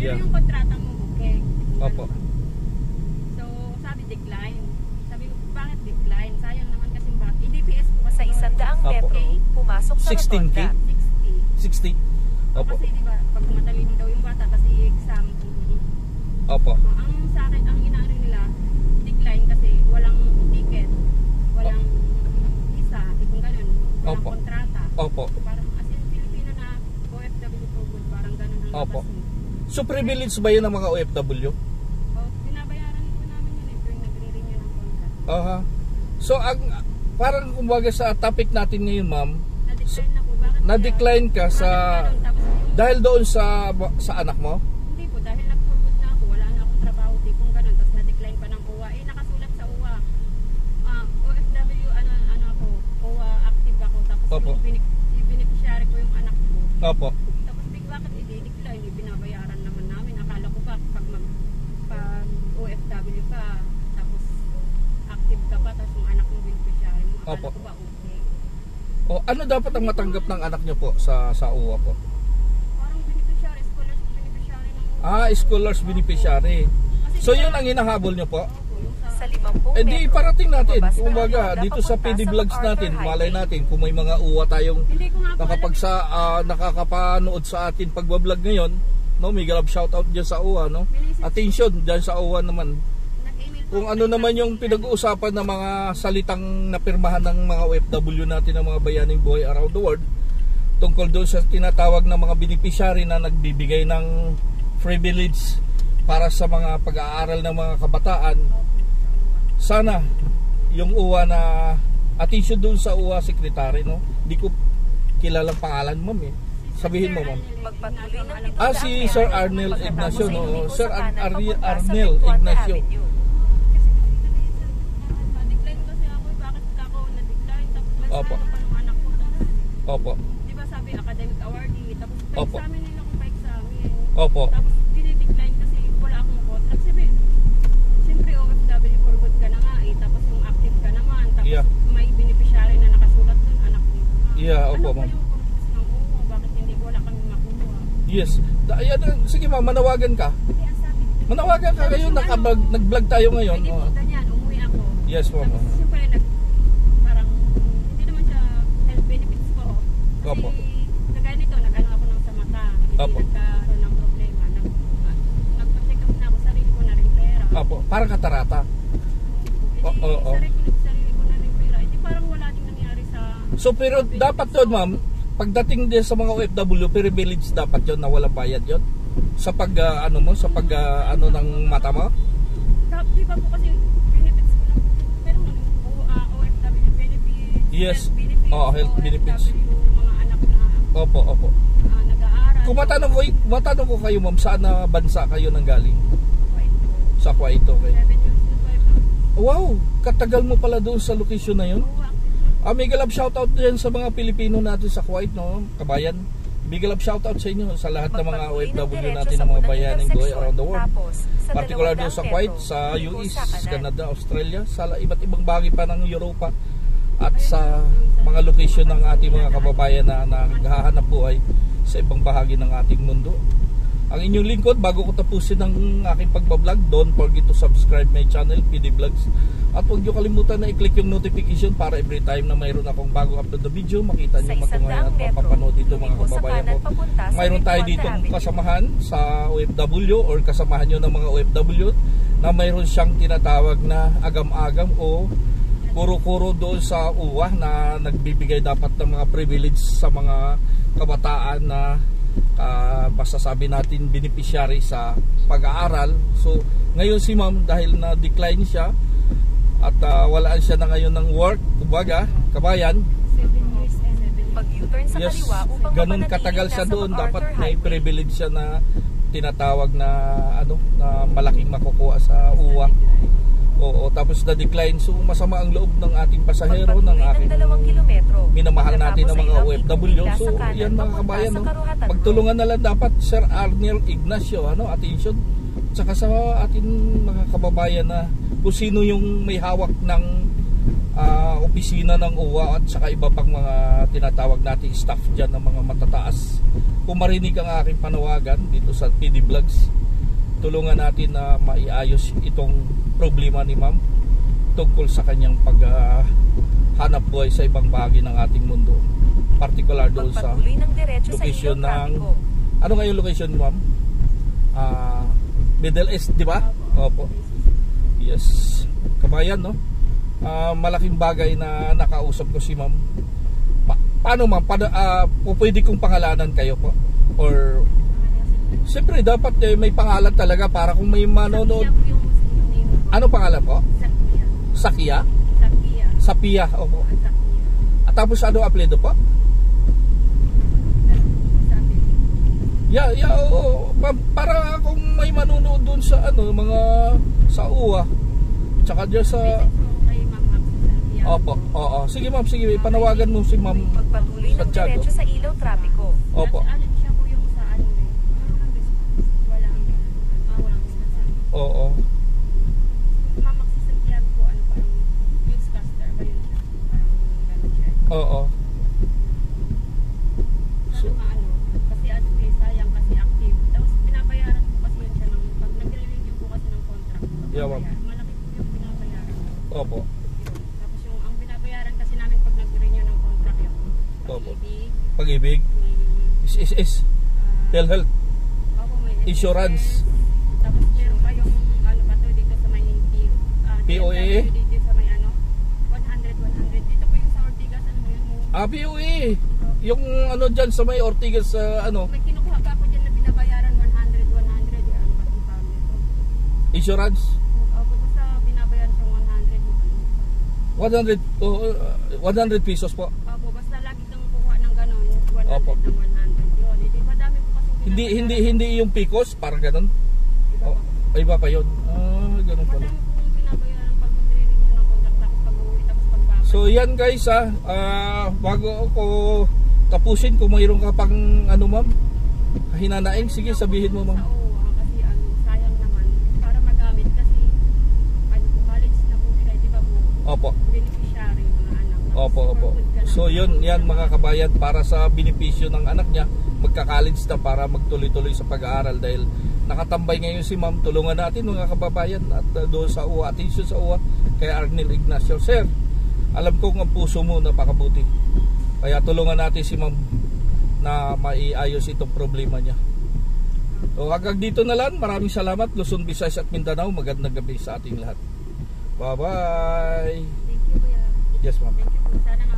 Pero Yeah. yung kontrata mo, okay. Opo. So, sabi decline. Sabi ko, bakit decline? Sayang naman kasi bakit. EDPS ko kasi Sa 100 Opo. metro, pumasok sa 16K? rotonda. 60. 60. Opo. Kasi diba, pag matalino daw yung bata kasi exam. Opo. Ang sa akin, ang inaano nila, decline kasi walang ticket, walang visa, kung ganun, walang Opo. kontrata. Opo. Parang as in Filipino na OFW for good, parang ganun ang Opo. labas mo. So privilege ba yun ng mga OFW? Binabayaran po namin yun tuwing nagre-renew ng contract. Aha. So ang parang kumbaga sa topic natin ngayon, ma'am, Na-decline na po. Bakit? na-decline ka sa Bakit ganun? Tapos yung, dahil doon sa anak mo? hindi po, dahil nag-for good na ako, wala na akong trabaho, tipong ganun, tapos na-decline pa ng OWA. Nakasulat sa OWA, OFW, ano ako, OWA active ako, tapos Opo. yung beneficiary ko yung anak ko. Opo. Tapos bakit i-decline? Binabayaran naman namin. Akala ko ba pag OFW ka, tapos active ka pa, tapos yung anak mo beneficiary mo, akala Opo. ko ba okay? O ano dapat ang matanggap ng anak niyo po sa UWA po? Parang beneficiary, scholarship beneficiary ng OWA. Ah, scholars beneficiary. Kasi So di ba- yun ang hinahabol niyo po? Opo, yung sa Sa 50 Eh di metro, parating natin. lumabas ng Kumbaga rotonda dito sa papunta PD sa Vlogs MacArthur natin, malay Highway. natin kung may mga uwa tayong hindi ko nga po alam. nakakapanood sa atin pagbablog ngayon, no? May galab shoutout diyan sa uwa, no? Attention diyan sa uwa naman. Nag-email Kung po ano ako naman sa- yung pinag-uusapan ng mga salitang napirmahan ng mga OFW natin, ng mga bayaning buhay around the world, tungkol doon sa tinatawag na mga beneficiary na nagbibigay ng privilege para sa mga pag-aaral ng mga kabataan. Sana yung uwa na attention doon sa uwa secretary, no? Hindi ko kilalang pangalan, ma'am eh. Sabihin mo, ma'am. Magpatuloy ng ito Ah, si Sir Arnel Ignacio, no? Sir Arnel Ignacio. Na-decline kasi ako, bakit ako na-decline? Tapos Opo. nasa pa ng anak ko. Tapos, Opo. di ba sabi academic awardee, tapos Opo. pa-examin nila kung pa-examin. Opo. Tapos dinidecline kasi wala akong contract. Sabi, siyempre OFW for good ka na nga eh, tapos yung active ka naman, tapos Yeah. may beneficiary na nakasulat dun, anak mo. Yeah, opo, ano ba ma'am. yung purpose ng OWA? Bakit hindi wala kami makuha? Yes. Sige ma'am, manawagan ka. Kaya sabi, Manawagan ka ngayon, nag-vlog tayo ngayon. pwede Oh. po ganyan, umuwi ako. Yes, ma'am. Tapos siyempre parang hindi naman siya health benefits ko. Kasi Opo. kagaya nito, nag-ano ako ng sa mata. Hindi Opo. nagkaroon ng problema. Nagpa-check up na ako, sarili ko na rin pera. Opo, parang katarata. Oo. Sarili ko na rin pera. Hindi parang wala din nangyari sa... So pero dapat doon, ma'am, pagdating din sa mga OFW, privilege dapat yon na walang bayad yon sa pag ano ng mata mo. Di ba po kasi benefits ko na po. Pero OFW benefits, Yes. health benefits, Oo, health benefits. OFW, mga anak na Opo. nag-aaral. Kung matanong ko kayo, ma'am, saan na bansa kayo nanggaling? Sa Kuwait, okay. 7 years na po. Wow, katagal mo pala doon sa location na yun. May galab shoutout din sa mga Pilipino natin sa Kuwait, no? Kabayan. May galab shoutout sa inyo sa lahat ng mga OFW natin, ng mga bayaning buhay around the world. Particular doon sa Kuwait, sa US, Canada, Australia, sa iba't ibang bahagi pa ng Europa, at sa mga location ng ating mga kababayan na naghahanap buhay sa ibang bahagi ng ating mundo. Ang inyong lingkod, bago ko tapusin ang aking pagbablog, don't forget to subscribe my channel, PD Vlogs. At huwag nyo kalimutan na i-click yung notification para every time na mayroon akong bagong upload na video, makita nyo matunghayan at mapapanood dito mga kababayan ko. Mayroon tayo ditong kasamahan sa OFW or kasamahan nyo ng mga OFW na mayroon siyang tinatawag na agam-agam o kuro-kuro doon sa uwa na nagbibigay dapat ng mga privilege sa mga kabataan na masasabi natin beneficiary sa pag-aaral. So ngayon si ma'am, dahil na-decline siya at walaan siya na ngayon ng work, kumbaga, kabayan, 7 years and 7 Mag-U-turn sa yes, kaliwa upang ganun mapanatiling katagal siya nasa doon, MacArthur dapat may Highway. privilege siya na tinatawag na na malaking makukuha sa uwa. Oo, tapos na-decline. So masama ang loob ng ating pasahero, ng aking 2 kilometro. minamahal natin ng mga Pagkatapos ay OFW. ilapit So sa kanan, yan mga papunta kabayan, sa no? Karuhatan Magtulungan na lang dapat Sir Arnel Ignacio, attention, tsaka sa ating mga kababayan na kung sino yung may hawak ng opisina ng UWA at saka iba pang mga tinatawag nating staff dyan ng mga matataas kung marinig ang aking panawagan dito sa PD Vlogs, tulungan natin na maiayos itong problema ni ma'am tungkol sa kanyang paghanap buhay sa ibang bahagi ng ating mundo, particular doon sa Magpatuloy ng diretso sa location ilog ng trapiko. ano nga yung location ma'am? Middle East, di ba? Opo. Yes. Kabayan, no? Malaking bagay na nakausap ko si ma'am. Paano ma'am? Pwede kong pangalanan kayo po? Or siyempre dapat may pangalan talaga para kung may manonood. Sakia po yung Muslim name ko. Ano pangalan po? Sakia. Sakia? Sakia. Sapia. Opo. Sakia. At tapos ano apelyido po? Sabi. Oo. Para kung may manonood doon sa mga sa UWA. Tsaka diyan sa Message ko kay Ma'am Axel Sakia. Opo. Oo. Sige ma'am, sige. Panawagan mo si ma'am. Magpatuloy ng Santiago. diretso sa ilaw trapiko. Opo. Siya po yung sa ano eh. Walang response. Oo. Ma'am Axel Santiago po, parang newscaster ba yun siya? Parang gano'n siya. Oo. So, kasi sayang kasi active. Tapos binabayaran po kasi yun siya pag nagre-renew po kasi ng contract. Yeah, ma'am. Malaki po yung binabayaran. Opo. Yun. Tapos ang binabayaran kasi namin pag nag-renew ng contract yun. Opo. Pag-ibig, Pag-ibig. may, Is. PhilHealth. opo, may Insurance. Tapos meron pa yung ba to dito sa may POA? dito sa may 100. Dito po yung sa Ortigas, yun? POA. Yung dyan sa may Ortigas May kinukuha ka ako dyan na binabayaran 100. Ba itong tawag nito? insurance. Opo, basta binabayaran siyang 100. 100 pesos po. Opo, basta lagi kang kukuha ng gano'n, 100 Opo. ng 100. Yun, hindi ba dami po kasi Hindi yung picos, parang ganun. Iba pa yun. Ganun pala. Madami pong binabayaran pag magre-renew ng contract tapos pag-uwi tapos pagbabalik. So yan guys bago ako tapusin, kung mayroon ka pang ma'am, hinanaing, sige sabihin mo ma'am. Sa OWA, kasi sayang naman para magamit kasi college na po siya, di ba po? Opo. Beneficiary mga anak. Opo. So yan mga kabayan, para sa benepisyo ng anak niya, magka-college na para magtuloy-tuloy sa pag-aaral dahil nakatambay ngayon si ma'am. Tulungan natin mga kababayan at doon sa UWA, attention sa UWA kay Arnel Ignacio. Sir, alam kong ang puso mo napakabuti. Kaya tulungan natin si ma'am na maiayos itong problema niya. So hanggang dito na lang. Maraming salamat. Luzon, Visayas at Mindanao. Magandang gabi sa ating lahat. Bye-bye. Thank you, kuya. Yes ma'am. Thank you po. Sana nga